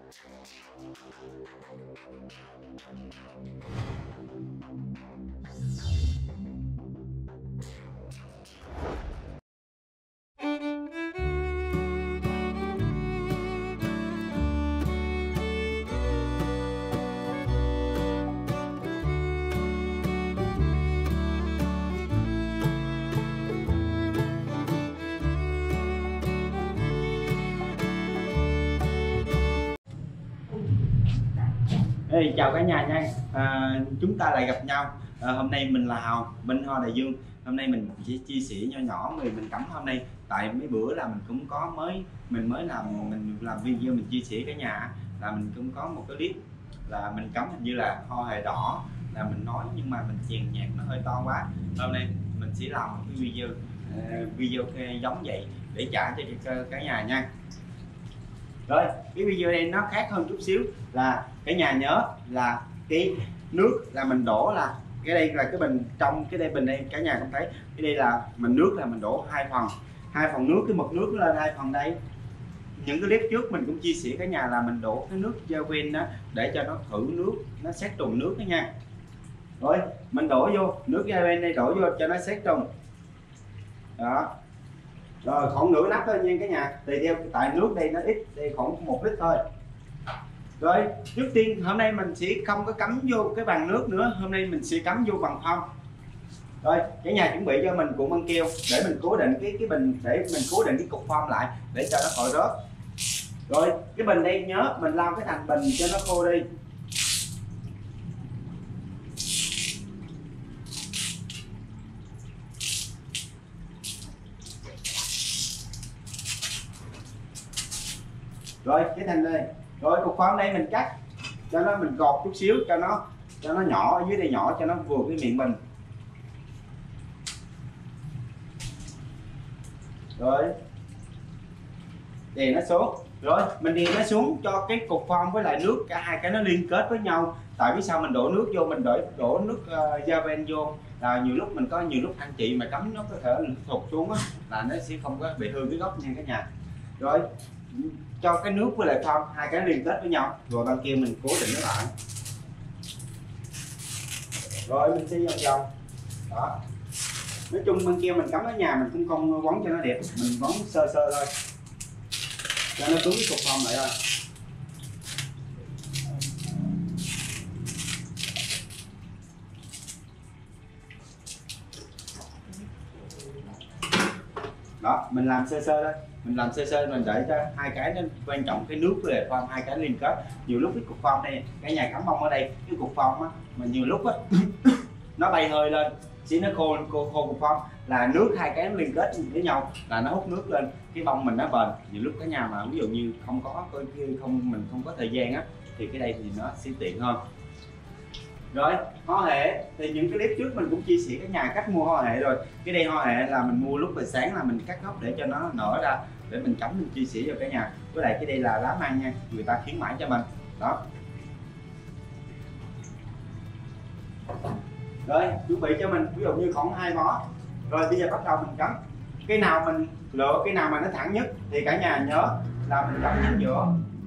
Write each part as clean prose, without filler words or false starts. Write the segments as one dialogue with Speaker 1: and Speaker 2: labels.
Speaker 1: Hey, chào cả nhà nha. Chúng ta lại gặp nhau. Hôm nay mình là Hào, Minh Hoa Đại Dương. Hôm nay mình chỉ chia sẻ nho nhỏ người mình cắm hôm nay. Tại mấy bữa là mình cũng có mình mới làm video mình chia sẻ cả nhà, là mình cũng có một cái clip là mình cắm hình như là hoa hòe đỏ, là mình nói nhưng mà mình chèn nhạc nó hơi to quá. Hôm nay mình sẽ làm một cái video giống vậy để trả cho cả nhà nha. Rồi, cái video này nó khác hơn chút xíu, là cả nhà nhớ là cái nước là mình đổ, là cái đây là cái bình, trong cái đây bình đây cả nhà cũng thấy, cái đây là mình nước là mình đổ hai phần nước, cái mực nước lên 2 phần đây. Những cái clip trước mình cũng chia sẻ cả nhà là mình đổ cái nước Javel đó để cho nó thử nước, nó sát trùng nước đó nha. Rồi mình đổ vô nước Javel đây, đổ vô cho nó sát trùng đó. Rồi khoảng nửa nắp thôi nha cả nhà, tùy theo, tại nước đây nó ít, đây khoảng 1 lít thôi. Rồi trước tiên hôm nay mình sẽ không có cắm vô cái bàn nước nữa, hôm nay mình sẽ cắm vô bằng phong. Rồi cả nhà chuẩn bị cho mình cuộn băng keo để mình cố định cái bình, để mình cố định cái cục phong lại để cho nó khỏi rớt. Rồi cái bình đây nhớ mình lau cái thành bình cho nó khô đi. Rồi cái thành đây, rồi cục phong đây mình cắt cho nó, mình gọt chút xíu cho nó nhỏ ở dưới đây, nhỏ cho nó vừa cái miệng bình. Rồi đè nó xuống, rồi mình đè nó xuống cho cái cục phong với lại nước, cả hai cái nó liên kết với nhau. Tại vì sao mình đổ nước vô, mình đổ nước Javel vô là nhiều lúc anh chị mà cắm nó có thể thụt xuống á, là nó sẽ không có bị hư cái gốc nha cả nhà. Rồi cho cái nước với lại phong hai cái liên kết với nhau, rồi băng keo mình cố định nó lại. Rồi mình sẽ vòng vòng đó. Nói chung băng keo mình cắm ở nhà mình cũng không quấn cho nó đẹp, mình quấn sơ sơ thôi cho nó cứng cái cục phong lại thôi. Đó mình làm sơ sơ thôi, mình làm sơ sơ mình để cho hai cái, nó quan trọng cái nước với lại phong hai cái liên kết. Nhiều lúc cái cục phong đây cả nhà cắm bông ở đây, cái cục phong á mà nhiều lúc á nó bay hơi lên xí, nó khô cục phong, là nước hai cái nó liên kết với nhau là nó hút nước lên, cái bông mình nó bền. Nhiều lúc cả nhà mà ví dụ như mình không có thời gian á thì cái đây thì nó sẽ tiện hơn. Rồi hoa hệ thì những cái clip trước mình cũng chia sẻ cả nhà cách mua hoa hệ rồi. Cái đây hoa hệ là mình mua lúc buổi sáng, là mình cắt gốc để cho nó nở ra để mình cắm, mình chia sẻ cho cả nhà. Với lại cái đây là lá măng nha, người ta khuyến mãi cho mình đó. Rồi chuẩn bị cho mình ví dụ như khoảng 2 bó. Rồi bây giờ bắt đầu mình cắm. Cái nào mình lựa cái nào mà nó thẳng nhất thì cả nhà nhớ là mình cắm chính giữa.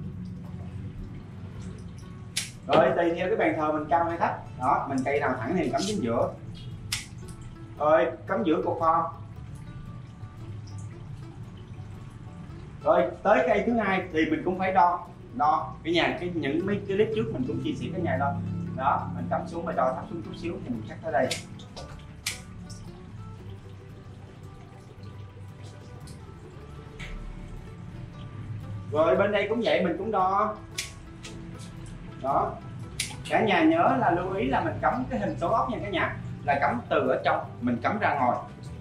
Speaker 1: Rồi tùy theo cái bàn thờ mình cao hay thấp đó, mình cây nào thẳng thì cắm chính giữa. Rồi cắm giữa cục phong. Rồi tới cây thứ hai thì mình cũng phải đo cái nhà, những mấy cái clip trước mình cũng chia sẻ cái nhà đo đó, mình cắm xuống và đo thấp xuống chút xíu thì mình cắt tới đây. Rồi bên đây cũng vậy, mình cũng đo đó. Cả nhà nhớ là lưu ý là mình cắm cái hình số ốc nha cả nhà, là cắm từ ở trong mình cắm ra ngoài.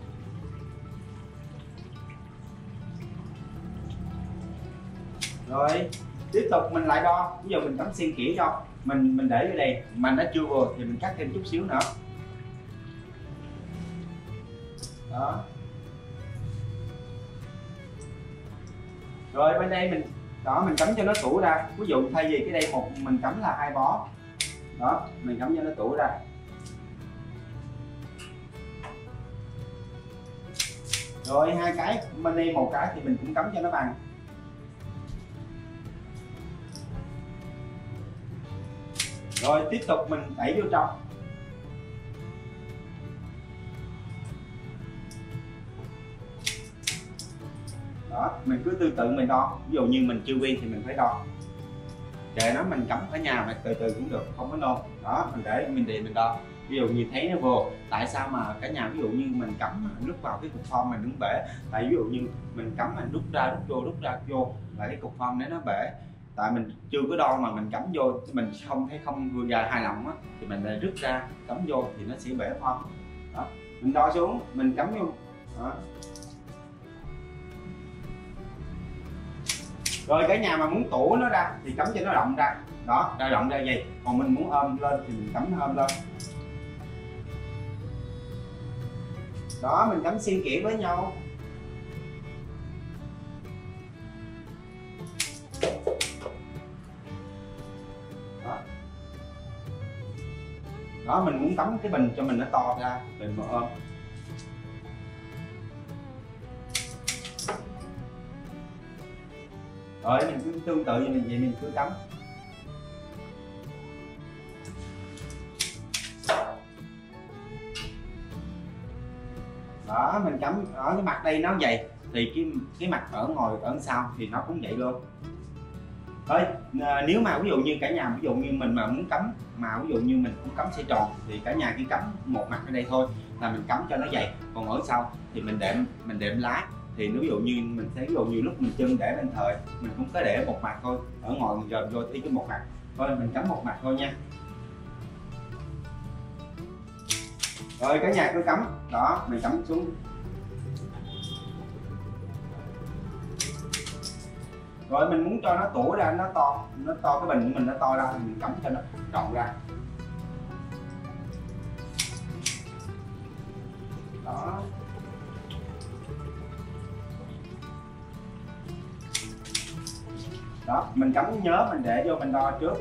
Speaker 1: Rồi tiếp tục mình lại đo, ví dụ mình cắm xiên kỹ cho mình để ở đây mà nó chưa vừa thì mình cắt thêm chút xíu nữa đó. Rồi bên đây mình cắm cho nó tủ ra, ví dụ thay vì cái đây mình cắm là 2 bó đó, mình cắm cho nó tủ ra. Rồi hai cái bên đây một cái thì mình cũng cắm cho nó bằng Rồi tiếp tục mình đẩy vô trong. Đó, mình cứ từ từ mình đo, ví dụ như mình chưa quen thì mình phải đo. Kệ nó, mình cắm ở nhà mà từ từ cũng được, không có nôn. Đó, mình để mình đo. Ví dụ như thấy nó vô, tại sao mà cả nhà ví dụ như mình cắm lúc vào cái cục form mình đứng bể, tại ví dụ như mình cắm mình rút ra vô là cái cục form đấy nó bể, tại mình chưa có đo mà mình cắm vô mình không vừa ra hài lòng á, thì mình lại rút ra cắm vô thì nó sẽ bể form. Đó, mình đo xuống mình cắm vô. Đó. Rồi cả nhà mà muốn tủ nó ra thì cắm cho nó rộng ra. Đó, rộng ra vậy. Còn mình muốn ôm lên thì mình cắm nó ôm lên. Đó, mình cắm xen kẽ với nhau. Đó. Đó, mình muốn cắm cái bình cho mình nó to ra, mình mà ôm. Rồi mình cứ tương tự như vậy mình cứ cắm. Đó, mình cắm ở cái mặt đây nó vậy thì cái mặt ở ngồi ở sau thì nó cũng vậy luôn. Thôi nếu mà ví dụ như cả nhà ví dụ như mình mà muốn cắm mà ví dụ như mình cũng cắm xoay tròn thì cả nhà chỉ cắm một mặt ở đây thôi là mình cắm cho nó dày, còn ở sau thì mình đệm lá thì ví dụ như mình thấy ví dụ như lúc mình chân để lên thời mình cũng có để một mặt thôi, ở ngoài mình dòm vô thấy cái một mặt thôi, mình cắm một mặt thôi nha. Rồi cả nhà cứ cắm. Đó, mình cắm xuống. Rồi mình muốn cho nó tủa ra, nó to cái bình của mình nó to ra thì mình cắm cho nó rộng ra. Đó. Đó, mình cắm nhớ mình để vô mình đo trước.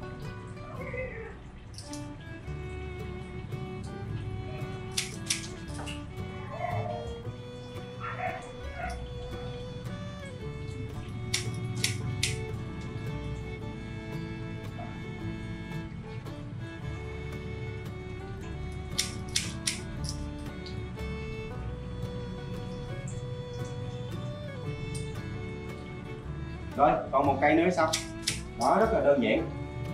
Speaker 1: Rồi còn một cây nữa xong. Đó, rất là đơn giản.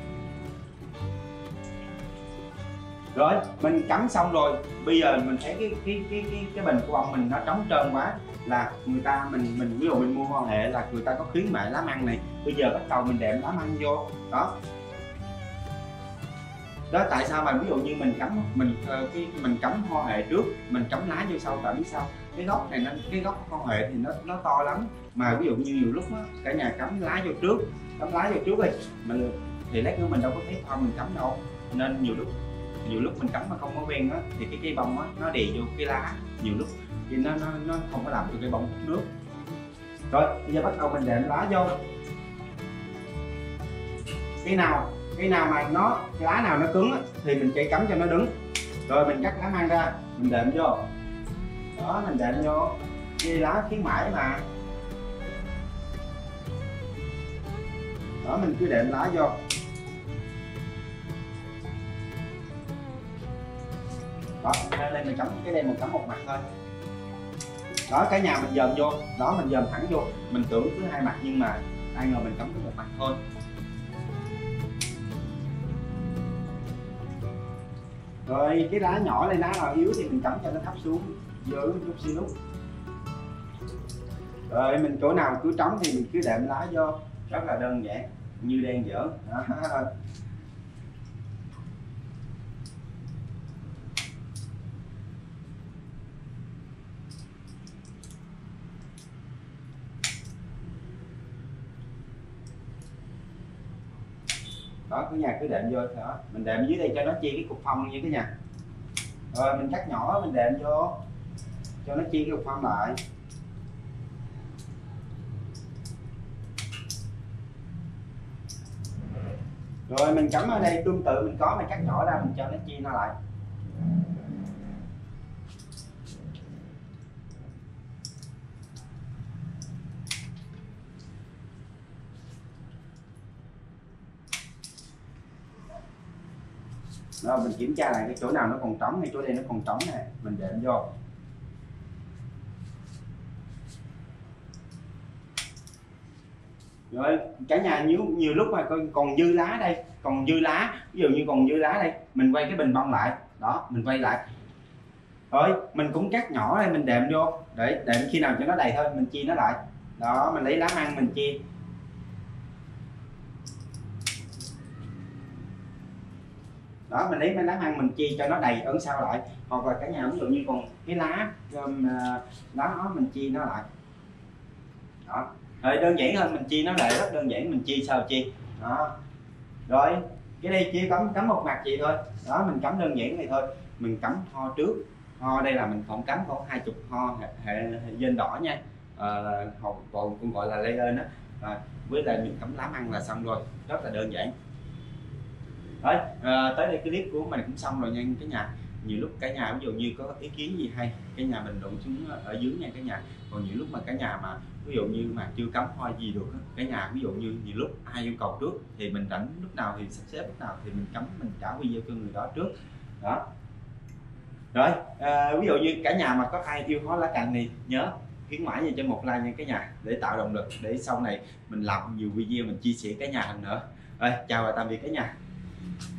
Speaker 1: Rồi mình cắm xong rồi, bây giờ mình thấy cái bình của ông mình nó trống trơn quá, là người ta mình ví dụ mình mua hoa hệ là người ta có khuyến mại lá măng này, bây giờ bắt đầu mình đệm lá măng vô. Đó. Đó, tại sao mà ví dụ như mình cắm mình cắm hoa hệ trước, mình cắm lá vô sau, tại biết sao cái gốc này cái gốc hoa hệ thì nó to lắm, mà ví dụ như nhiều lúc á cả nhà cắm lá vô trước đi mình thì lát nữa mình đâu có thấy hoa mình cắm đâu, nên nhiều lúc mình cắm mà không có quen á thì cái cây bông á nó đè vô cái lá, nhiều lúc thì nó không có làm cho cây bông hút nước. Rồi bây giờ bắt đầu mình đệm lá vô. Cái nào mà cái lá nào nó cứng á, thì mình chạy cắm cho nó đứng. Rồi mình cắt lá măng ra mình đệm vô. Đó, mình đệm vô cây lá khuyến mãi mà. Đó, mình cứ đệm lá vô. Đó, lên mình cắm cái đây mình cắm một mặt thôi. Đó, cả nhà mình dòm vô. Đó, mình dòm thẳng vô, mình tưởng cứ hai mặt nhưng mà ai ngờ mình cắm có một mặt thôi. Rồi cái lá nhỏ lên, lá nào yếu thì mình cắm cho nó thấp xuống dưới chút xíu. Rồi mình chỗ nào cứ trống thì mình cứ đệm lá vô, rất là đơn giản như đang dở. Đó. Đó, cái nhà cứ đệm vô. Đó, mình đệm dưới đây cho nó chia cái cục phong như cái nhà. Rồi mình cắt nhỏ mình đệm vô cho nó chia cái cục phong lại. Rồi mình cắm ở đây tương tự mình có, mình cắt nhỏ ra mình cho nó chia nó lại. Đó, mình kiểm tra lại cái chỗ nào nó còn trống, ngay chỗ đây nó còn trống này mình đệm vô. Rồi cả nhà nhiều lúc mà còn dư lá đây, còn dư lá, ví dụ như còn dư lá đây, mình quay cái bình bông lại, đó mình quay lại, rồi mình cũng cắt nhỏ đây mình đệm vô, để đệm khi nào cho nó đầy thôi mình chia nó lại. Đó mình lấy lá măng mình chia, đó mình lấy mấy lá măng mình chia cho nó đầy ấn sau lại, hoặc là cả nhà ví dụ như còn cái lá đó mình chia nó lại. Đó rồi đơn giản hơn, mình chia nó lại rất đơn giản, mình chia sao chia đó. Rồi cái đây chỉ cắm một mặt vậy thôi, đó mình cắm đơn giản này thôi. Mình cắm ho trước, ho đây là mình còn cắm khoảng 20 ho hệ dên đỏ nha, còn cũng gọi là lê ơn á, với lại mình cắm lá măng là xong rồi, rất là đơn giản. Đấy, tới đây cái clip của mình cũng xong rồi nha cả nhà. Nhiều lúc cả nhà ví dụ như có ý kiến gì hay cả nhà bình luận xuống ở dưới nha cả nhà. Còn nhiều lúc mà cả nhà mà ví dụ như mà chưa cắm hoa gì được cả nhà, ví dụ như nhiều lúc ai yêu cầu trước thì mình rảnh lúc nào thì sắp xếp lúc nào thì mình cắm, mình trả video cho người đó trước đó. Rồi ví dụ như cả nhà mà có ai yêu hoa lá cành thì nhớ khuyến mãi nha cho một like nha cả nhà, để tạo động lực để sau này mình làm nhiều video mình chia sẻ cả nhà hơn nữa. Rồi chào và tạm biệt cả nhà.